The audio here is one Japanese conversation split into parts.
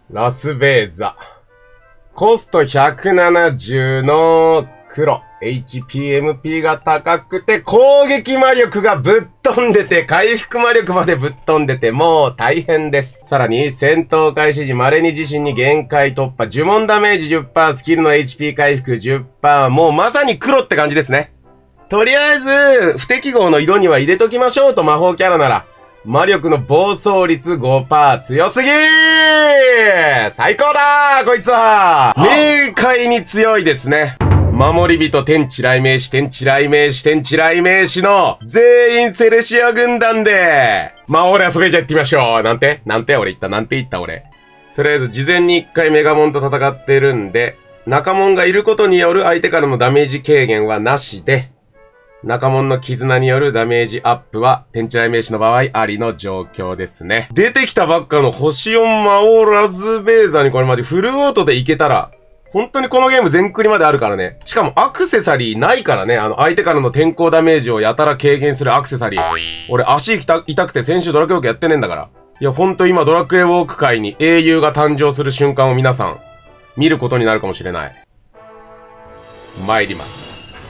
ラスベーザ。コスト170の黒。HPMP が高くて、攻撃魔力がぶっ飛んでて、回復魔力までぶっ飛んでて、もう大変です。さらに、戦闘開始時稀に自身に限界突破、呪文ダメージ 10%、スキルの HP 回復 10%、もうまさに黒って感じですね。とりあえず、不適合の色には入れときましょうと魔法キャラなら。魔力の暴走率 5%、強すぎー最高だーこいつは明快に強いですね。守り人天地雷鳴士、天地雷鳴士、天地雷鳴士の全員セレシア軍団で、俺遊べじゃ行ってみましょう。なんて俺言った。なんて言った俺。とりあえず事前に一回メガモンと戦ってるんで、仲モンがいることによる相手からのダメージ軽減はなしで、仲門の絆によるダメージアップは、天地雷鳴士の場合ありの状況ですね。出てきたばっかの星4魔王ラズベーザにこれまでフルオートでいけたら、本当にこのゲーム全クリまであるからね。しかもアクセサリーないからね。相手からの転校ダメージをやたら軽減するアクセサリー。俺足痛くて先週ドラクエウォークやってねえんだから。いや、ほんと今ドラクエウォーク界に英雄が誕生する瞬間を皆さん、見ることになるかもしれない。参ります。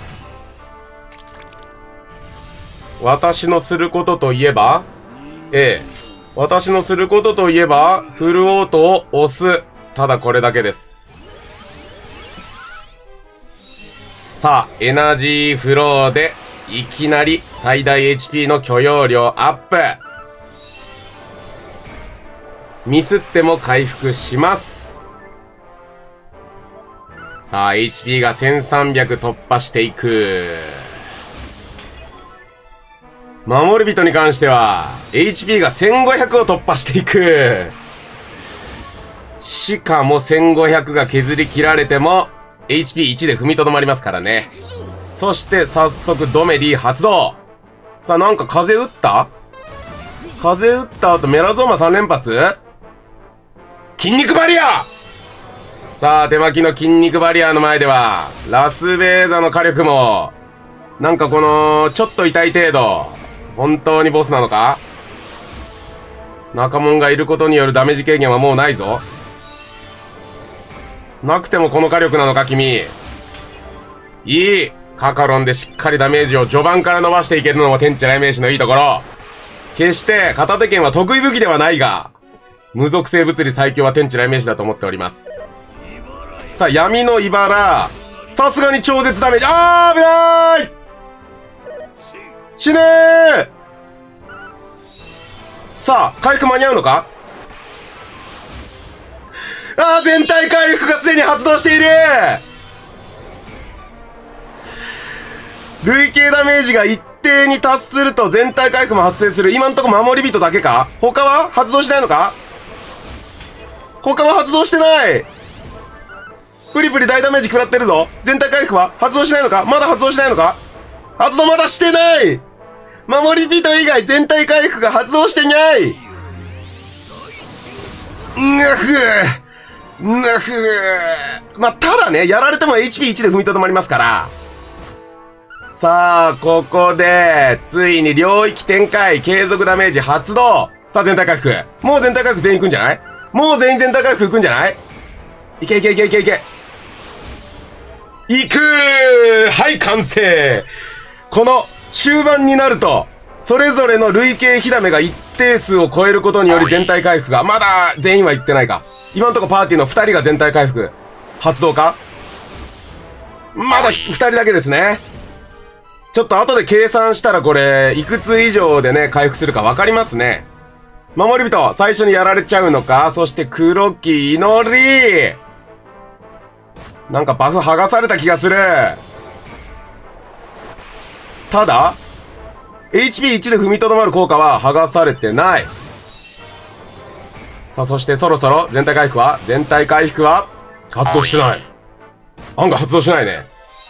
私のすることといえば、私のすることといえば、フルオートを押す。ただこれだけです。さあ、エナジーフローで、いきなり最大 HP の許容量アップ。ミスっても回復します。さあ、HP が1300突破していく。守り人に関しては、HP が1500を突破していく。しかも1500が削り切られても、HP1 で踏みとどまりますからね。そして早速ドメディ発動。さあなんか風打った後メラゾーマ3連発筋肉バリアさあ手巻きの筋肉バリアの前では、ラスベーザの火力も、なんかこの、ちょっと痛い程度。本当にボスなのか？仲門がいることによるダメージ軽減はもうないぞ。なくてもこの火力なのか君。いいカカロンでしっかりダメージを序盤から伸ばしていけるのも天地雷鳴士のいいところ。決して片手剣は得意武器ではないが、無属性物理最強は天地雷鳴士だと思っております。さあ闇の茨。さすがに超絶ダメージ。危ない死ねーさあ、回復間に合うのか？全体回復がすでに発動している累計ダメージが一定に達すると全体回復も発生する。今んとこ守り人だけか？他は発動しないのか？他は発動してない。プリプリ大ダメージ食らってるぞ。全体回復は発動しないのか？まだ発動しないのか？発動まだしてない。守り人以外全体回復が発動してない。ただね、やられても HP1 で踏みとどまりますから。さあ、ここで、ついに領域展開、継続ダメージ発動。さあ、全体回復。もう全体回復全員行くんじゃない？もう全員全体回復行くんじゃない？いけ。行くー！はい、完成！この、終盤になると、それぞれの累計火ダメが一定数を超えることにより全体回復が、まだ全員は言ってないか。今んとこパーティーの2人が全体回復、発動か？まだ2人だけですね。ちょっと後で計算したらこれ、いくつ以上でね、回復するか分かりますね。守り人、最初にやられちゃうのか？そして黒木祈りなんかバフ剥がされた気がする。ただ、HP1 で踏みとどまる効果は剥がされてない。さあ、そしてそろそろ全体回復は発動してない。案外発動しないね。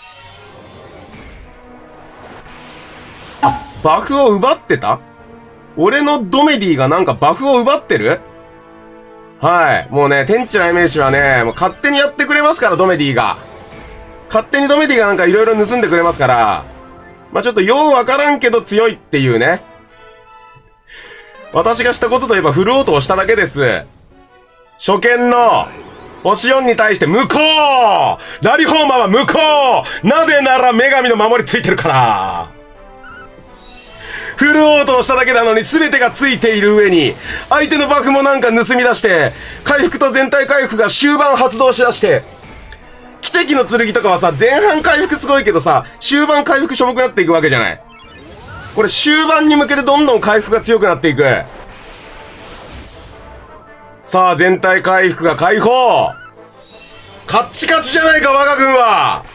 バフを奪ってた？俺のドメディがなんかバフを奪ってる？はい。もうね、天地雷鳴士はね、もう勝手にやってくれますから、ドメディが。勝手にドメディがなんか色々盗んでくれますから。ちょっとようわからんけど強いっていうね。私がしたことといえばフルオートをしただけです。 初見の、星4に対して無効ラリフォーマーは無効なぜなら女神の守りついてるからフルオートをしただけなのに全てがついている上に、相手のバフもなんか盗み出して、回復と全体回復が終盤発動しだして、奇跡の剣とかはさ、前半回復すごいけどさ、終盤回復しょぼくなっていくわけじゃない。これ終盤に向けてどんどん回復が強くなっていく。さあ、全体回復が解放。カッチカチじゃないか、我が軍は。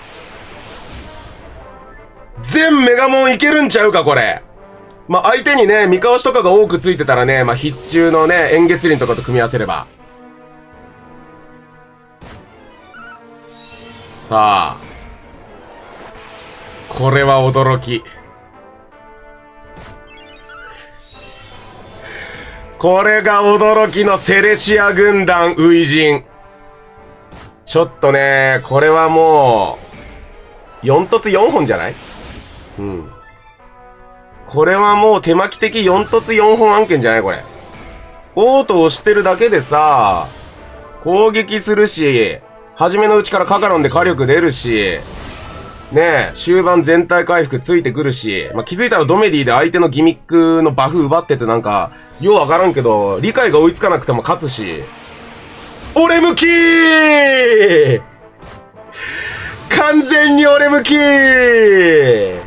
全メガモンいけるんちゃうか、これ。まあ、相手にね、見かわしとかが多くついてたらね、まあ、必中のね、円月輪とかと組み合わせれば。さあ。これは驚き。これが驚きのセレシア軍団初陣。ちょっとね、これはもう、4突4本じゃない？うん。これはもう手巻き的4突4本案件じゃないこれ。オートをしてるだけでさ、攻撃するし、初めのうちからカカロンで火力出るし、ねえ、終盤全体回復ついてくるし、まあ、気づいたらドメディで相手のギミックのバフ奪っててなんか、ようわからんけど、理解が追いつかなくても勝つし、俺向きー完全に俺向きー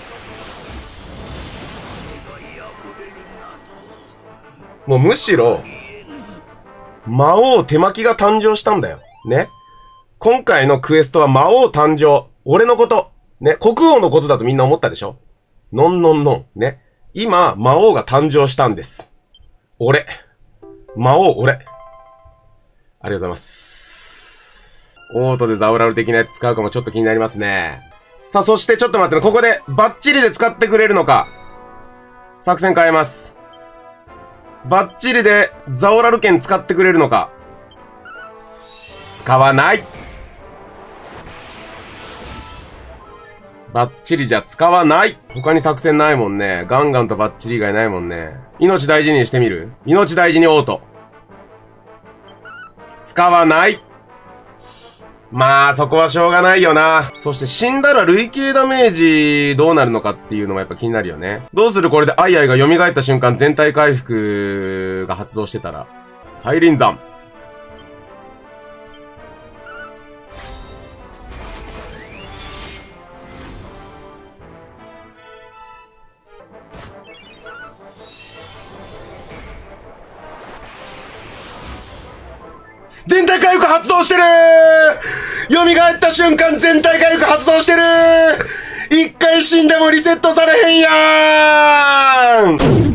もうむしろ、魔王手巻きが誕生したんだよ。ね。今回のクエストは魔王誕生。俺のこと。ね。国王のことだとみんな思ったでしょ？のんのんのん。ね。今、魔王が誕生したんです。俺。魔王、俺。ありがとうございます。オートでザオラル的なやつ使うかもちょっと気になりますね。さあ、そしてちょっと待ってね。ここでバッチリで使ってくれるのか。作戦変えます。バッチリでザオラル剣使ってくれるのか。使わない。バッチリじゃ使わない。他に作戦ないもんね。ガンガンとバッチリ以外ないもんね。命大事にしてみる？命大事にオート。使わない。まあ、そこはしょうがないよな。そして死んだら累計ダメージどうなるのかっていうのもやっぱ気になるよね。どうするこれでアイアイが蘇った瞬間全体回復が発動してたら。サイリン山。全体回復発動してるー！蘇った瞬間全体回復発動してるー！一回死んでもリセットされへんやーん！